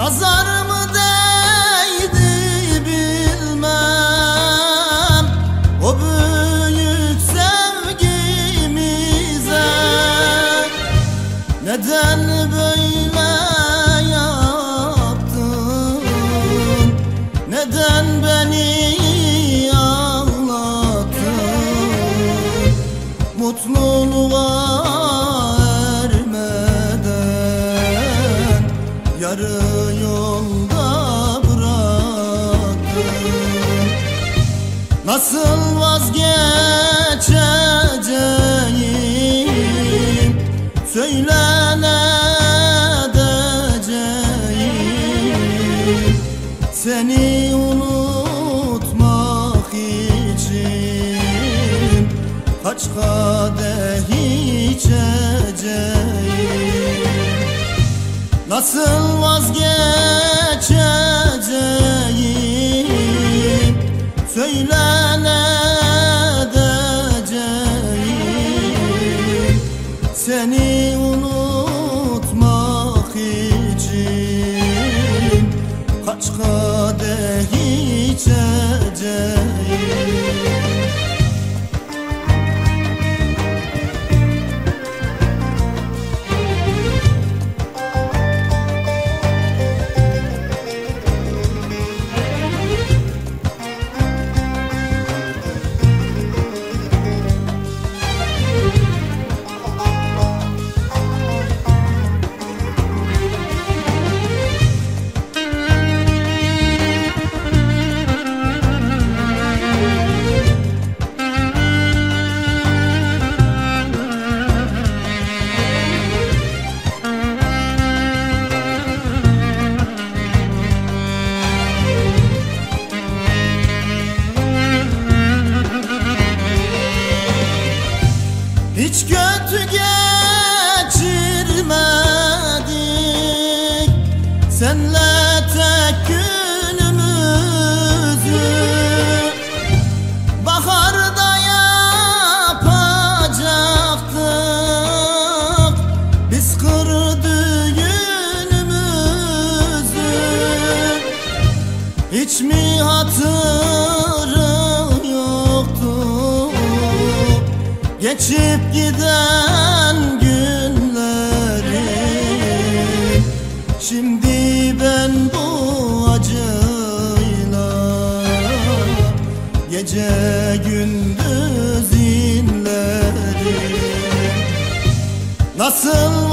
Nazar mı değdi bilmem o büyük sevgimize. Neden böyle yaptın? Neden beni ağlattın? Mutluluğa ermeden yarı yolda bıraktın. Nasıl vazgeçeceğim? Söyle ne edeceğim? Seni unutmak için kaç kadeh içeceğim? Nasıl vazgeçeceğim? Söyle ne edeceğim? Seni unutmak için kaç kadeh içeceğim? Hiç kötü geçirmedik senle tek günümüzü. Baharda yapacaktık biz kır düğünümüzü. Hiç mi hatırın yoktu geçip giden günlerim? Şimdi ben bu acıyla gece gündüz inlerim. Nasıl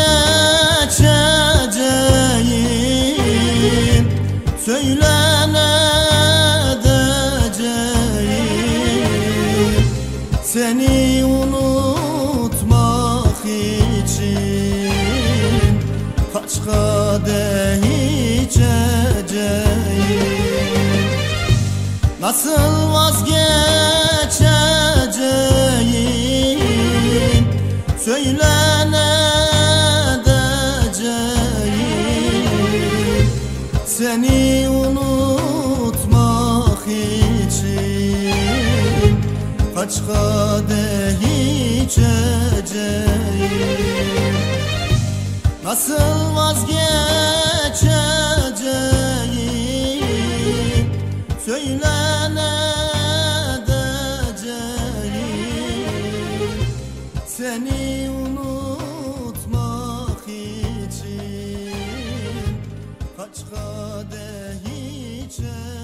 vazgeçeceğim? Söyle ne edeceğim? Seni unutmak için kaç kadeh içeceğim? Nasıl vazgeçeceğim? Söyle ne edeceğim? Seni unutmak için kaç kadeh içeceğim? Nasıl vazgeçeceğim? Söyle ne edeceğim? Seni unutmak için kaç kadeh içeceğim?